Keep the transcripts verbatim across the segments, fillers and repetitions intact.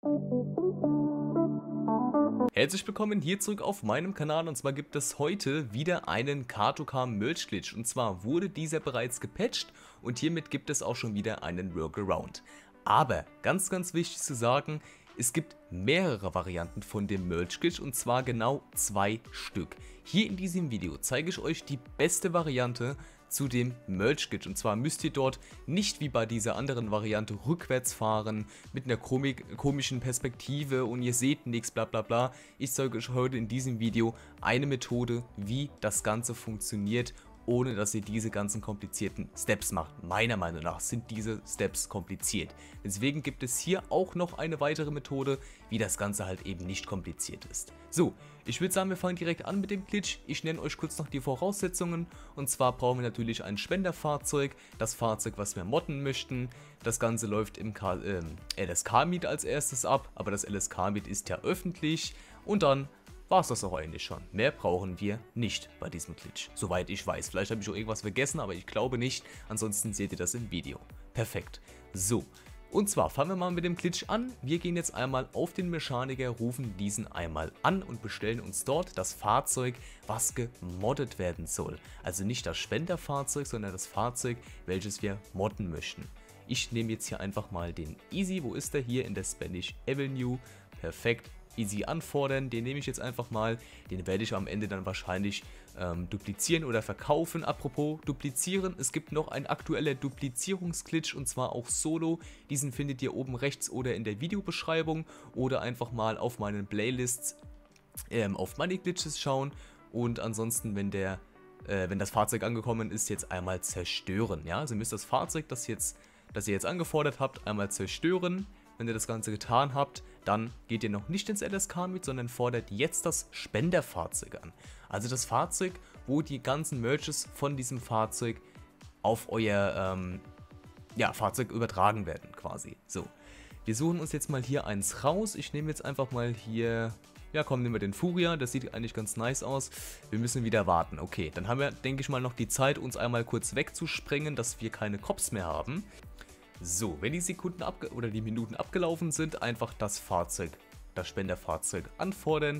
Herzlich willkommen hier zurück auf meinem Kanal, und zwar gibt es heute wieder einen Car-to-Car Merge Glitch, und zwar wurde dieser bereits gepatcht und hiermit gibt es auch schon wieder einen Workaround. Aber ganz ganz wichtig zu sagen, es gibt mehrere Varianten von dem Merge Glitch, und zwar genau zwei Stück. Hier in diesem Video zeige ich euch die beste Variante zu dem Merge Glitch, und zwar müsst ihr dort nicht wie bei dieser anderen Variante rückwärts fahren mit einer komischen Perspektive und ihr seht nichts, bla bla bla. Ich zeige euch heute in diesem Video eine Methode, wie das Ganze funktioniert, ohne dass ihr diese ganzen komplizierten Steps macht. Meiner Meinung nach sind diese Steps kompliziert. Deswegen gibt es hier auch noch eine weitere Methode, wie das Ganze halt eben nicht kompliziert ist. So, ich würde sagen, wir fangen direkt an mit dem Glitch. Ich nenne euch kurz noch die Voraussetzungen. Und zwar brauchen wir natürlich ein Spenderfahrzeug, das Fahrzeug, was wir modden möchten. Das Ganze läuft im äh, L S K-Meet als erstes ab, aber das L S K-Meet ist ja öffentlich. Und dann war es das auch eigentlich schon. Mehr brauchen wir nicht bei diesem Glitch, soweit ich weiß. Vielleicht habe ich auch irgendwas vergessen, aber ich glaube nicht. Ansonsten seht ihr das im Video. Perfekt. So, und zwar fangen wir mal mit dem Glitch an. Wir gehen jetzt einmal auf den Mechaniker, rufen diesen einmal an und bestellen uns dort das Fahrzeug, was gemoddet werden soll. Also nicht das Spenderfahrzeug, sondern das Fahrzeug, welches wir modden möchten. Ich nehme jetzt hier einfach mal den Easy. Wo ist der? Hier in der Spanish Avenue. Perfekt. Easy anfordern, den nehme ich jetzt einfach mal, den werde ich am Ende dann wahrscheinlich ähm, duplizieren oder verkaufen. Apropos duplizieren, es gibt noch ein aktueller Duplizierungsglitch, und zwar auch solo. Diesen findet ihr oben rechts oder in der Videobeschreibung oder einfach mal auf meinen Playlists ähm, auf Money Glitches schauen, und ansonsten, wenn der äh, wenn das Fahrzeug angekommen ist, jetzt einmal zerstören. Ja, also ihr müsst das Fahrzeug, das jetzt das ihr jetzt angefordert habt, einmal zerstören. Wenn ihr das Ganze getan habt, dann geht ihr noch nicht ins L S K-Meet, sondern fordert jetzt das Spenderfahrzeug an. Also das Fahrzeug, wo die ganzen Merges von diesem Fahrzeug auf euer ähm, ja, Fahrzeug übertragen werden quasi. So, wir suchen uns jetzt mal hier eins raus. Ich nehme jetzt einfach mal hier, ja komm, nehmen wir den Furia, das sieht eigentlich ganz nice aus. Wir müssen wieder warten. Okay, dann haben wir, denke ich mal, noch die Zeit, uns einmal kurz wegzusprengen, dass wir keine Cops mehr haben. So, wenn die Sekunden abge oder die Minuten abgelaufen sind, einfach das Fahrzeug, das Spenderfahrzeug anfordern.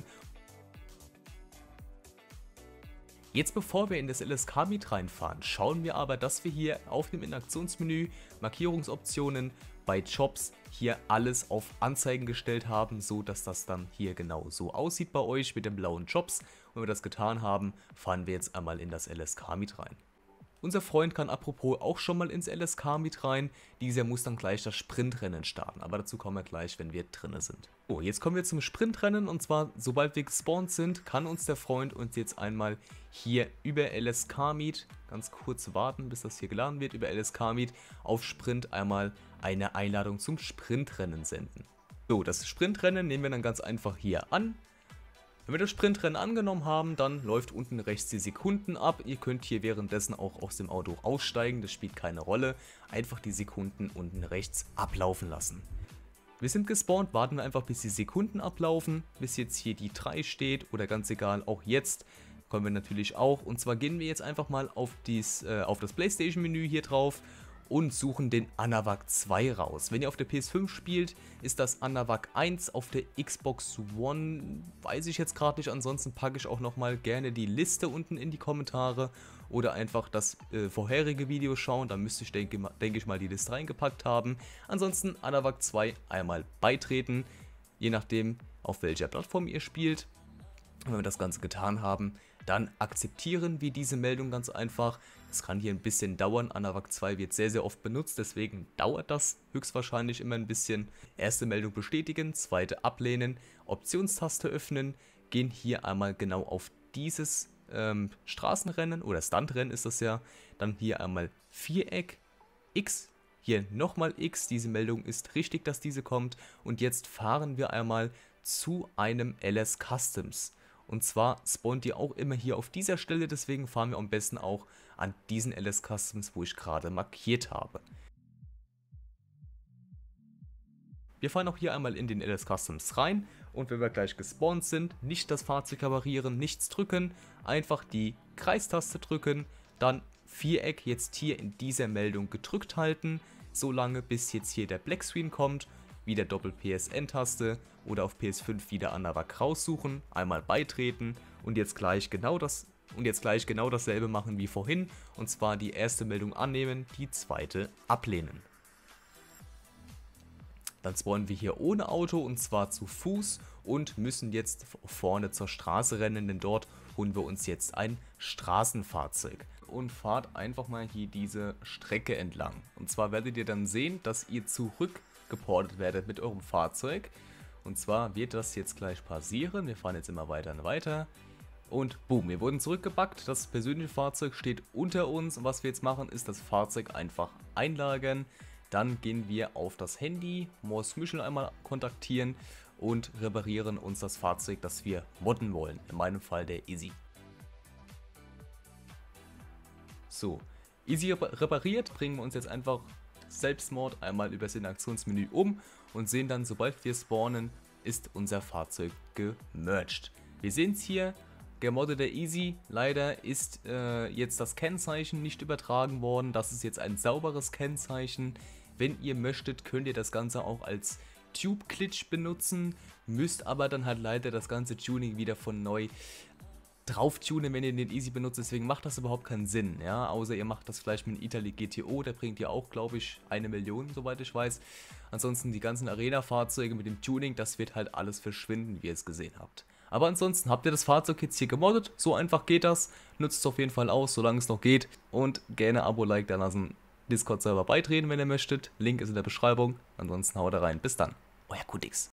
Jetzt, bevor wir in das L S K-Meet reinfahren, schauen wir aber, dass wir hier auf dem Interaktionsmenü, Markierungsoptionen, bei Jobs hier alles auf Anzeigen gestellt haben, so dass das dann hier genau so aussieht bei euch mit den blauen Jobs. Und wenn wir das getan haben, fahren wir jetzt einmal in das L S K-Meet rein. Unser Freund kann apropos auch schon mal ins L S K-Meet rein. Dieser muss dann gleich das Sprintrennen starten, aber dazu kommen wir gleich, wenn wir drinne sind. Oh, jetzt kommen wir zum Sprintrennen, und zwar, sobald wir gespawnt sind, kann uns der Freund uns jetzt einmal hier über L S K-Meet, ganz kurz warten, bis das hier geladen wird, über L S K-Meet auf Sprint einmal eine Einladung zum Sprintrennen senden. So, das Sprintrennen nehmen wir dann ganz einfach hier an. Wenn wir das Sprintrennen angenommen haben, dann läuft unten rechts die Sekunden ab. Ihr könnt hier währenddessen auch aus dem Auto aussteigen, das spielt keine Rolle. Einfach die Sekunden unten rechts ablaufen lassen. Wir sind gespawnt, warten wir einfach, bis die Sekunden ablaufen, bis jetzt hier die drei steht, oder ganz egal, auch jetzt kommen wir natürlich auch. Und zwar gehen wir jetzt einfach mal auf, dies, äh, auf das PlayStation-Menü hier drauf und suchen den Anavac zwei raus. Wenn ihr auf der P S fünf spielt, ist das Anavac eins. Auf der Xbox One weiß ich jetzt gerade nicht. Ansonsten packe ich auch nochmal gerne die Liste unten in die Kommentare oder einfach das äh, vorherige Video schauen. Da müsste ich, denke, denke ich mal, die Liste reingepackt haben. Ansonsten Anavac zwei einmal beitreten, je nachdem auf welcher Plattform ihr spielt. Und wenn wir das Ganze getan haben, dann akzeptieren wir diese Meldung ganz einfach. Das kann hier ein bisschen dauern. Anavac zwei wird sehr, sehr oft benutzt, deswegen dauert das höchstwahrscheinlich immer ein bisschen. Erste Meldung bestätigen, zweite ablehnen, Optionstaste öffnen, gehen hier einmal genau auf dieses ähm, Straßenrennen oder Stuntrennen ist das ja. Dann hier einmal Viereck, X, hier nochmal X. Diese Meldung ist richtig, dass diese kommt. Und jetzt fahren wir einmal zu einem L S Customs. Und zwar spawnt ihr auch immer hier auf dieser Stelle, deswegen fahren wir am besten auch an diesen L S Customs, wo ich gerade markiert habe. Wir fahren auch hier einmal in den L S Customs rein, und wenn wir gleich gespawnt sind, nicht das Fahrzeug reparieren, nichts drücken, einfach die Kreistaste drücken, dann Viereck jetzt hier in dieser Meldung gedrückt halten, so lange bis jetzt hier der Black Screen kommt. wieder Doppel-P S N-Taste oder auf P S fünf wieder Anavak raussuchen, einmal beitreten und jetzt gleich genau das und jetzt gleich genau dasselbe machen wie vorhin, und zwar die erste Meldung annehmen, die zweite ablehnen. Dann spawnen wir hier ohne Auto und zwar zu Fuß und müssen jetzt vorne zur Straße rennen, denn dort holen wir uns jetzt ein Straßenfahrzeug. Und fahrt einfach mal hier diese Strecke entlang. Und zwar werdet ihr dann sehen, dass ihr zurückgeportet werdet mit eurem Fahrzeug. Und zwar wird das jetzt gleich passieren. Wir fahren jetzt immer weiter und weiter. Und boom, wir wurden zurückgebackt. Das persönliche Fahrzeug steht unter uns. Und was wir jetzt machen, ist das Fahrzeug einfach einlagern. Dann gehen wir auf das Handy, Morse Michel einmal kontaktieren und reparieren uns das Fahrzeug, das wir modden wollen. In meinem Fall der Easy. So, Easy repariert, bringen wir uns jetzt einfach Selbstmord einmal über das Interaktionsmenü um und sehen dann, sobald wir spawnen, ist unser Fahrzeug gemerged. Wir sehen es hier, gemoddete Easy, leider ist äh, jetzt das Kennzeichen nicht übertragen worden, das ist jetzt ein sauberes Kennzeichen. Wenn ihr möchtet, könnt ihr das Ganze auch als Tube-Glitch benutzen, müsst aber dann halt leider das ganze Tuning wieder von neu drauf tunen, wenn ihr den Easy benutzt, deswegen macht das überhaupt keinen Sinn, ja, außer ihr macht das vielleicht mit Italy G T O, der bringt ja auch, glaube ich, eine Million, soweit ich weiß. Ansonsten die ganzen Arena-Fahrzeuge mit dem Tuning, das wird halt alles verschwinden, wie ihr es gesehen habt. Aber ansonsten habt ihr das Fahrzeug jetzt hier gemoddet, so einfach geht das, nutzt es auf jeden Fall aus, solange es noch geht, und gerne Abo, Like da lassen, Discord-Server beitreten, wenn ihr möchtet, Link ist in der Beschreibung, ansonsten haut rein, bis dann, euer Kudix.